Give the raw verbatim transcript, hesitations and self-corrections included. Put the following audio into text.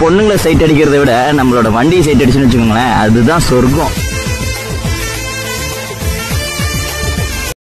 பொண்ணுங்களை சைட் அடிக்கிறத விட நம்மளோட வண்டியை சைட் அடிச்சுன்னு வச்சுக்கோங்களேன், அதுதான் சொர்க்கம்.